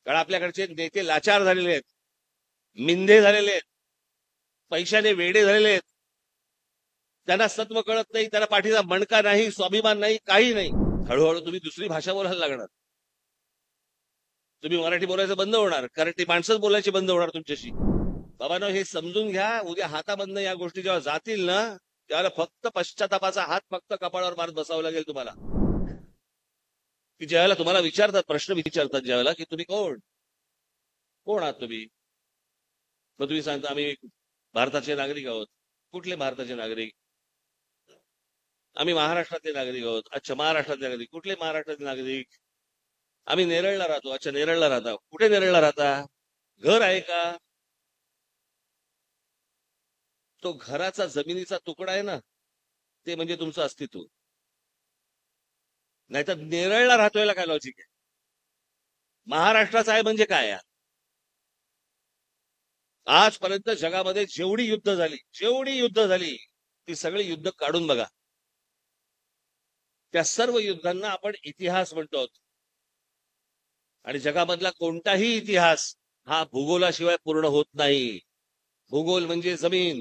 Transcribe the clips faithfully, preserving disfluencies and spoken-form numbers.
कारण आपल्याकडचे नेते लाचार झालेले आहेत, मिंधे झालेले आहेत, पैशाने वेडे झालेले आहेत. त्यांना सत्व कळत नाही, त्यांना पाठीचा मणका नाही, स्वाभिमान नाही, काही नाही. हळूहळू तुम्ही दुसरी भाषा बोलायला लागणार. तुम्ही मराठी बोलायचं बंद होणार, कारण ती माणसंच बोलायची बंद होणार तुमच्याशी. बाबांनो, हे समजून घ्या. उद्या हातामधनं या गोष्टी जेव्हा जातील ना, त्यावेळेला फक्त पश्चातापाचा हात फक्त कपाळावर मारत बसावं लागेल तुम्हाला. की ज्यावेळेला तुम्हाला विचारतात, प्रश्न विचारतात ज्यावेळेला, की तुम्ही कोण कोण आहात तुम्ही, मग तुम्ही सांगता आम्ही भारताचे नागरिक आहोत. कुठले भारताचे नागरिक? आम्ही महाराष्ट्रातले नागरिक आहोत. अच्छा, महाराष्ट्रातले नागरिक. कुठले महाराष्ट्रातले नागरिक? आम्ही नेरळला राहतो. अच्छा, नेरळला राहता. कुठे नेरळला राहता? घर आहे का? तो घराचा जमिनीचा तुकडा आहे ना, ते म्हणजे तुमचं अस्तित्व. नाहीतर नेरळला राहतोय काय लॉजिक आहे? महाराष्ट्राचा आहे म्हणजे काय? आजपर्यंत जगामध्ये जेवढी युद्ध झाली जेवढी युद्ध झाली ती सगळी युद्ध काढून बघा. त्या सर्व युद्धांना आपण इतिहास म्हणतो. आणि जगामधला कोणताही इतिहास हा भूगोलाशिवाय पूर्ण होत नाही. भूगोल म्हणजे जमीन.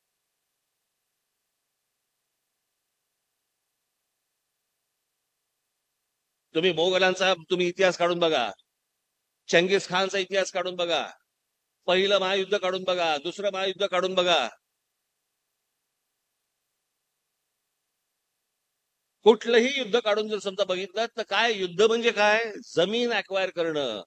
तुम्ही मोगलांचा तुम्ही इतिहास काढून बघा, चंगीज खानचा इतिहास काढून बघा, पहिलं महायुद्ध काढून बघा, दुसरं महायुद्ध काढून बघा. कुठलंही युद्ध काढून जर समजा बघितलं तर काय युद्ध म्हणजे काय? जमीन अक्वायर करणं.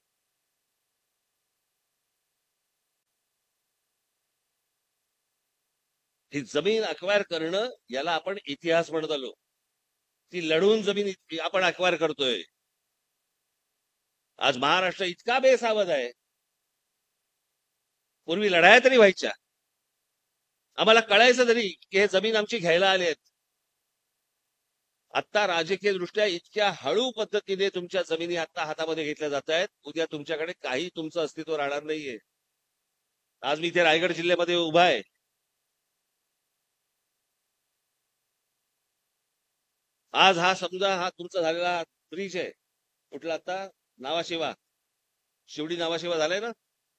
ही जमीन अक्वायर करणं याला आपण इतिहास म्हणत आलो. ती लढून जमीन आपण अक्वायर करतोय. आज महाराष्ट्र इतका बेसावध आहे. पूर्वी लढाया तरी व्हायच्या, आम्हाला कळायचं तरी की हे जमीन आमची घ्यायला आले आहेत. आता राजकीय दृष्ट्या इतक्या हळू पद्धतीने तुमच्या जमिनी आता हातामध्ये घेतल्या जात आहेत. उद्या तुमच्याकडे काही तुमचं अस्तित्व राहणार नाहीये. आज मी इथे रायगड जिल्ह्यामध्ये उभा आहे. आज हा समजा हा तुमचा झालेला ब्रिज आहे. कुठला आता? नावाशेवा, शिवडी नावाशेवा झालाय ना.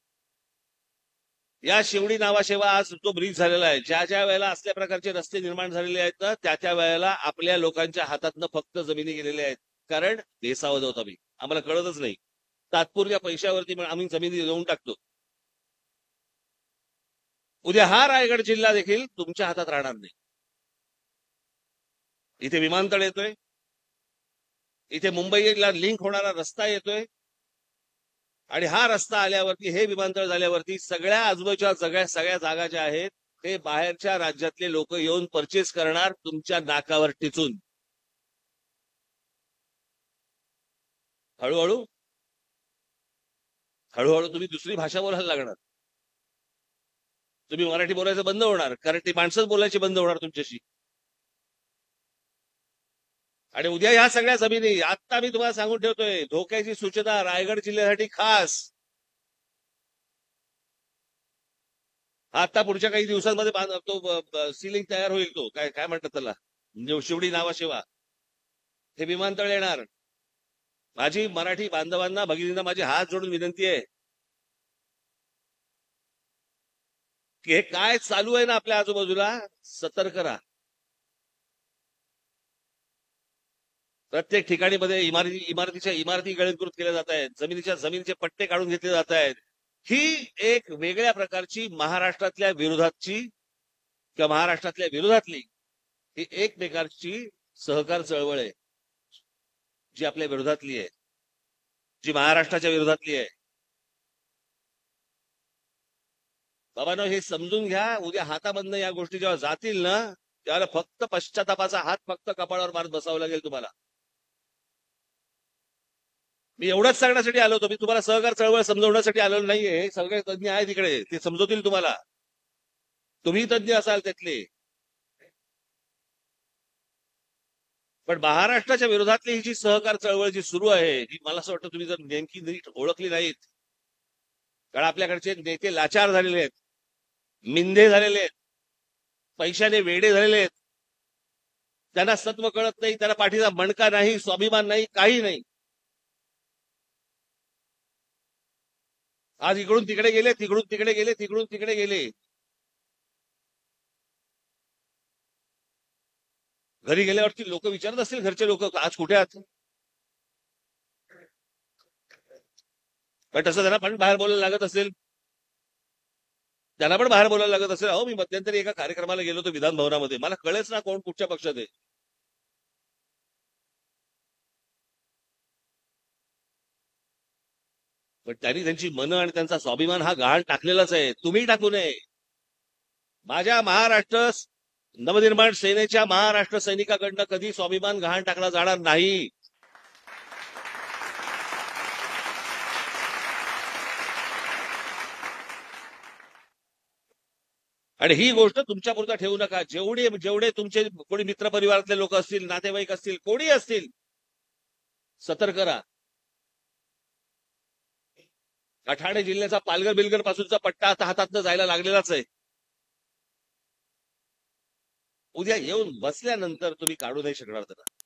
या शिवडी नावाशेवा आज तो ब्रिज झालेला आहे. ज्या ज्या वेळेला असल्या प्रकारचे रस्ते निर्माण झालेले आहेत ना, त्या त्या वेळेला आपल्या लोकांच्या हातातनं फक्त जमिनी गेलेल्या आहेत. कारण बेसावध होत आम्ही, आम्हाला कळतच नाही. तात्पुरत्या पैशावरती आम्ही जमिनी देऊन टाकतो. उद्या हा रायगड जिल्हा देखील तुमच्या हातात राहणार नाही. इथे विमानतळ येतोय, इथे मुंबईला लिंक होणारा रस्ता येतोय, आणि हा रस्ता आल्यावरती, हे विमानतळ झाल्यावरती सगळ्या आजूबाजूच्या सगळ्या सगळ्या जागा ज्या आहेत ते बाहेरच्या राज्यातले लोक येऊन परचेस करणार तुमच्या नाकावर टिचून. हळूहळू हळूहळू तुम्ही दुसरी भाषा बोलायला लागणार. तुम्ही मराठी बोलायचं बंद होणार, कारण ती माणसंच बोलायची बंद होणार तुमच्याशी. आणि उद्या ह्या सगळ्या जमिनी, आता मी तुम्हाला सांगून ठेवतोय, धोक्याची सूचना रायगड जिल्ह्यासाठी खास. आता पुढच्या काही दिवसांमध्ये तो सिलिंग तयार होईल. तो काय काय म्हणतात त्याला, शिवडी नावाशेवा, हे विमानतळ येणार. माझी मराठी बांधवांना, भगिनींना माझी हात जोडून विनंती आहे की हे काय चालू आहे ना आपल्या आजूबाजूला, सतर्क राहा. प्रत्येक ठिकाणी मध्ये इमारती इमारतीच्या इमारती गळीकृत केल्या जात आहेत, जमिनीच्या जमिनीचे पट्टे काढून घेतले जात आहेत. ही एक वेगळ्या प्रकारची महाराष्ट्रातल्या विरोधातची किंवा महाराष्ट्रातल्या विरोधातली ही एक प्रकारची सहकार चळवळ आहे, जी आपल्या विरोधातली आहे, जी महाराष्ट्राच्या विरोधातली आहे. बाबांनो, हे समजून घ्या. उद्या हातामधनं या गोष्टी जेव्हा जातील ना, त्यावेळेला फक्त पश्चातापाचा हात फक्त कपाळावर मारत बसावं लागेल तुम्हाला. मी एवढंच सांगण्यासाठी आलो होतो. मी तुम्हाला सहकार चळवळ समजवण्यासाठी आलो नाहीये. सगळे तज्ञ आहेत तिकडे, ते समजवतील तुम्हाला. तुम्ही तज्ञ असाल त्यातले. पण महाराष्ट्राच्या विरोधातली ही जी सहकार चळवळ जी सुरू आहे, ही मला असं वाटतं तुम्ही जर नेमकी नीट ओळखली नाहीत, कारण आपल्याकडचे नेते लाचार झालेले आहेत, मिंधे झालेले आहेत, पैशाने वेडे झालेले आहेत. त्यांना सत्व कळत नाही, त्यांना पाठीचा मणका नाही, स्वाभिमान नाही, काही नाही. आज इकडून तिकडे गेले, तिकडून तिकडे गेले, तिकडून तिकडे गेले. घरी गेल्यावरती लोक विचारत असतील, घरचे लोक आज कुठे आहात. पण तसं त्यांना पण बाहेर बोलायला लागत असेल, त्यांना पण बाहेर बोलायला लागत असेल. अहो, मी मध्यंतरी एका कार्यक्रमाला गेलो होतो विधान भवनामध्ये, मला कळेच ना कोण कुठच्या पक्षात आहे. पण त्यांनी त्यांची मनं आणि त्यांचा स्वाभिमान हा गहाण टाकलेलाच आहे. तुम्ही टाकू नये. माझ्या महाराष्ट्र नवनिर्माण सेनेच्या महाराष्ट्र सैनिकाकडनं कधी स्वाभिमान गहाण टाकला जाणार नाही. आणि ही गोष्ट तुमच्यापुरता ठेवू नका. जेवढे जेवढे तुमचे कोणी मित्र परिवारातले लोक असतील, नातेवाईक असतील, कोणी असतील, सतर्क राहा. ठाणे जिल्ह्याचा पालघर बिलघर पासूनचा पट्टा आता हातातनं जायला लागलेलाच आहे. उद्या येऊन बसल्यानंतर तुम्ही काढू नाही शकणार त्याला.